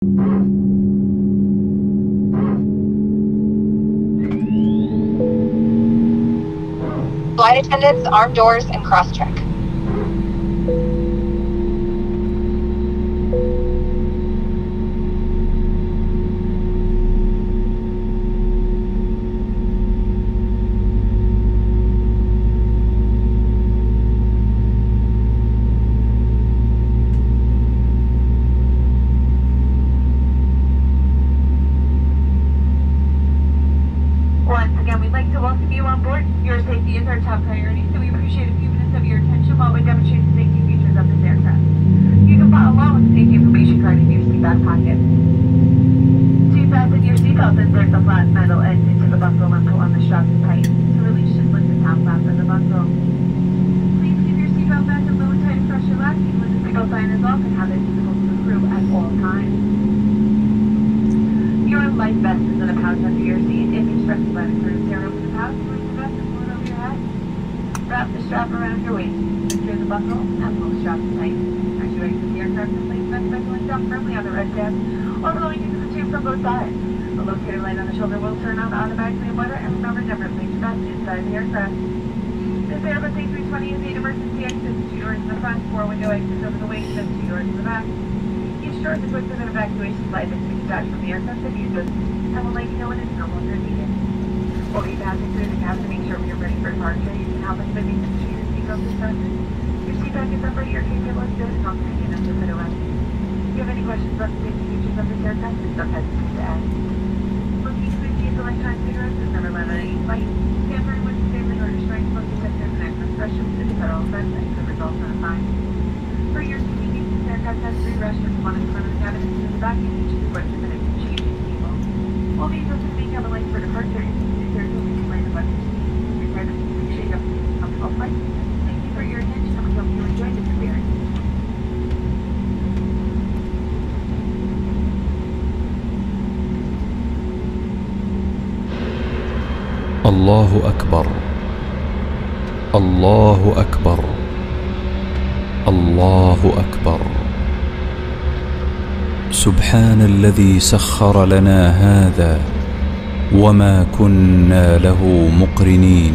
Flight attendants, armed doors, and cross-check. Once again, we'd like to welcome you on board. Your safety is our top priority, so we appreciate a few minutes of your attention while we demonstrate the safety features of this aircraft. You can follow along with the safety information card in your seatbelt pocket. To fasten your seatbelt, insert the flat metal end into the buckle and pull on the straps tight. To release, just lift the top flap of the buckle. Please keep your seatbelt back and low and tight across your lap when the seatbelt sign is off and have it visible to the crew at all times. Your life vest is in a pouch under your seat. If instructed by the crew, tear open the pouch, remove the vest and pull it over your head. Wrap the strap around your waist. Secure the buckle and pull the strap tight. As you exit the aircraft, place the vest buckling down firmly on the red tab while blowing into the tube from both sides. The locator light on the shoulder will turn on automatically in weather, and remember, never place your vest inside the aircraft. This Airbus A320 is 8 emergency exits, 2 doors in the front, 4 window exits over the wings, and 2 doors in the back. Each door is equipped with an evacuation slide that can be detached from the aircraft if used, and will let you know when it's no longer needed. While you're passing through the cabin to make sure we are ready for departure, you can help us by making sure your seatbelt is fastened. Your seat back is upright, your cable is good, and not hanging under the away. If you have any questions about the safety features of this aircraft, please don't hesitate to ask. Looking to use electronic cigarettes is never allowed on any flight. Tampering with the safely or destroying smoke detectors and access restrooms is a federal offense and could result in a fine. For your convenience, this aircraft has 3 restrooms, one in the front of the cabin and 2 in the back, and each is equipped with an changing table. All these open main cabin lights for departure and security will be displayed above your seat. Prepare to make sure you have a comfortable flight. Thank you for your attention, and we hope you enjoy this experience. الله أكبر، الله أكبر، الله أكبر. سبحان الذي سخر لنا هذا وما كنا له مقرنين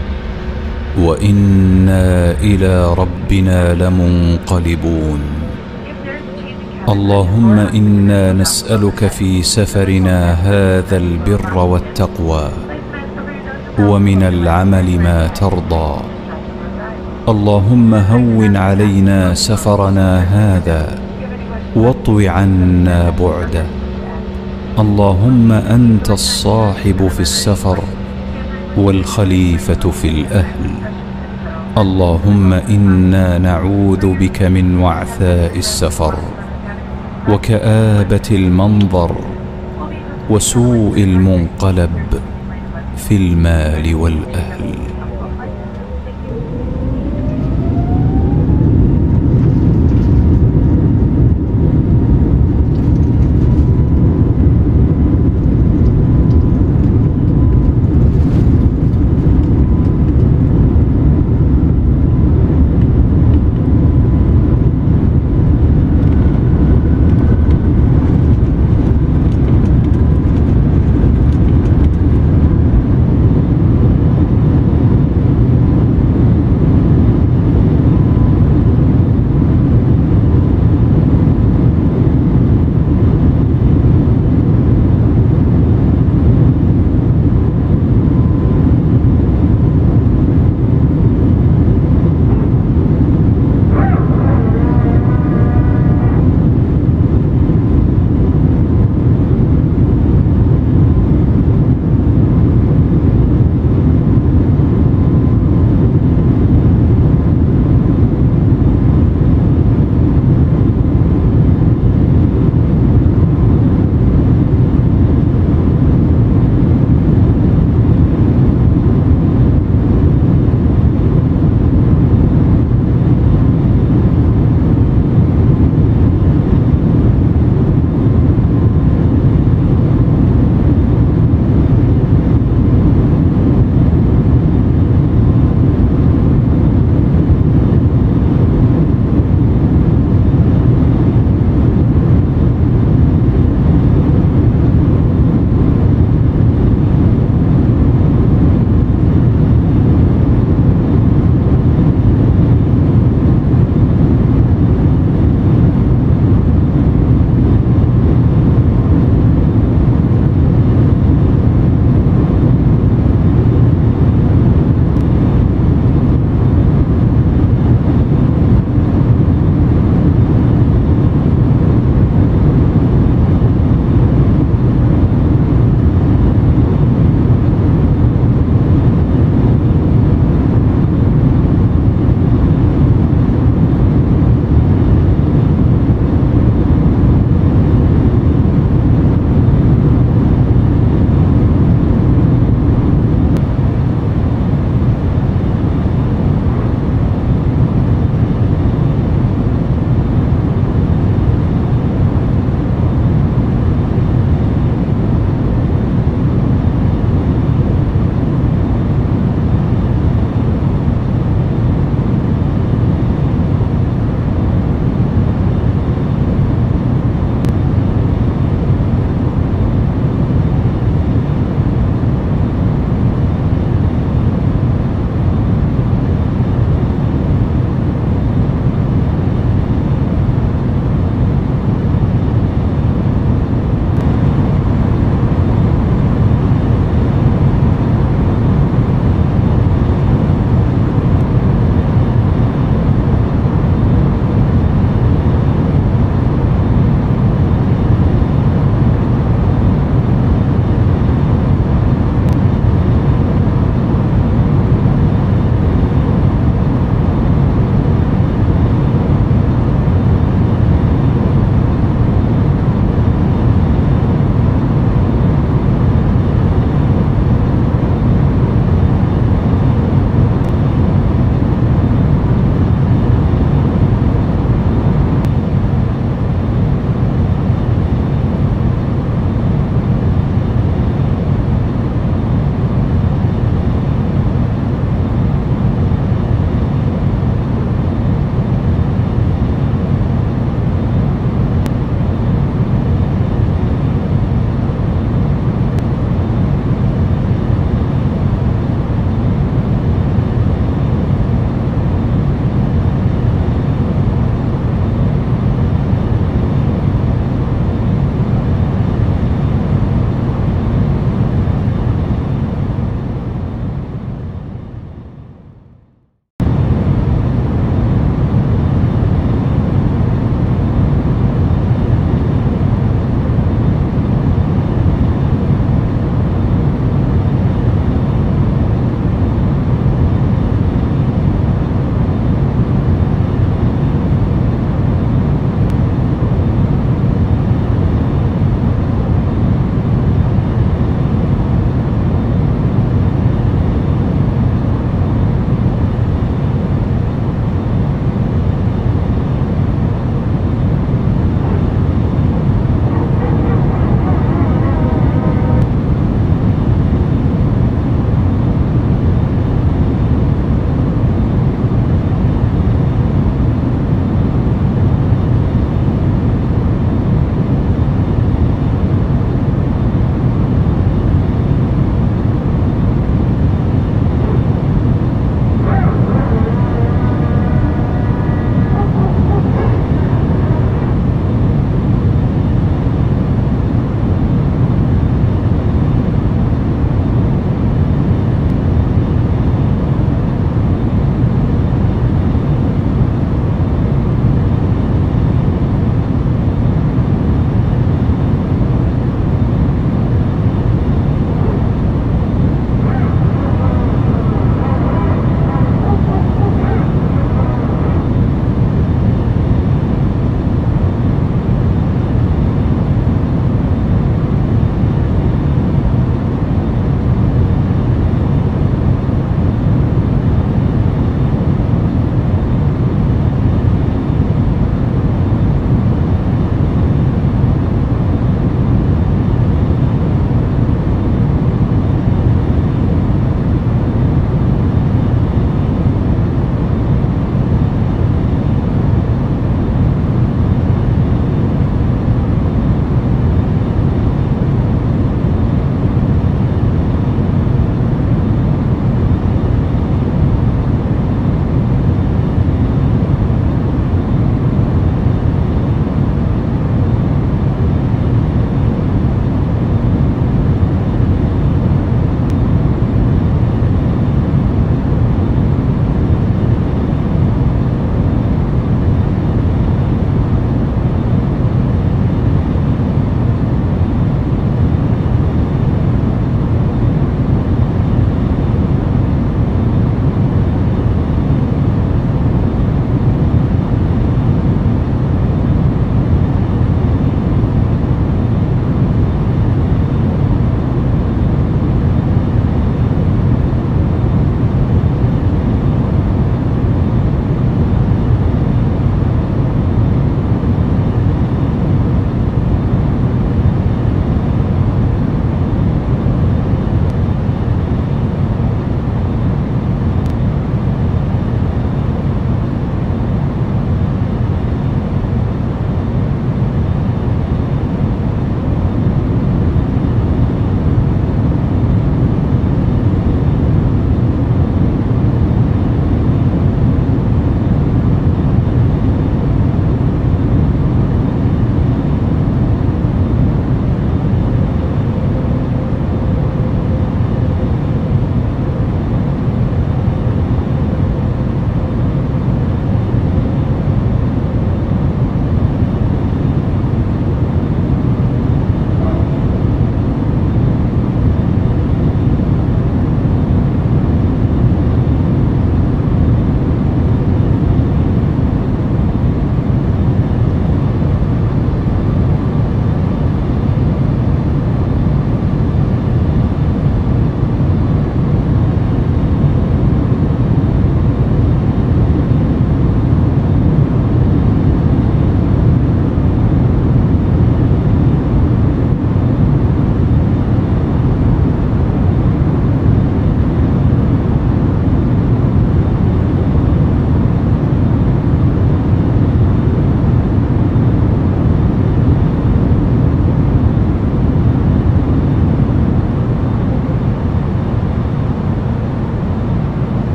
وإنا إلى ربنا لمنقلبون. اللهم إنا نسألك في سفرنا هذا البر والتقوى ومن العمل ما ترضى. اللهم هون علينا سفرنا هذا واطو عنا بعده. اللهم أنت الصاحب في السفر والخليفة في الأهل. اللهم إنا نعوذ بك من وعثاء السفر وكآبة المنظر وسوء المنقلب في المال والأهل.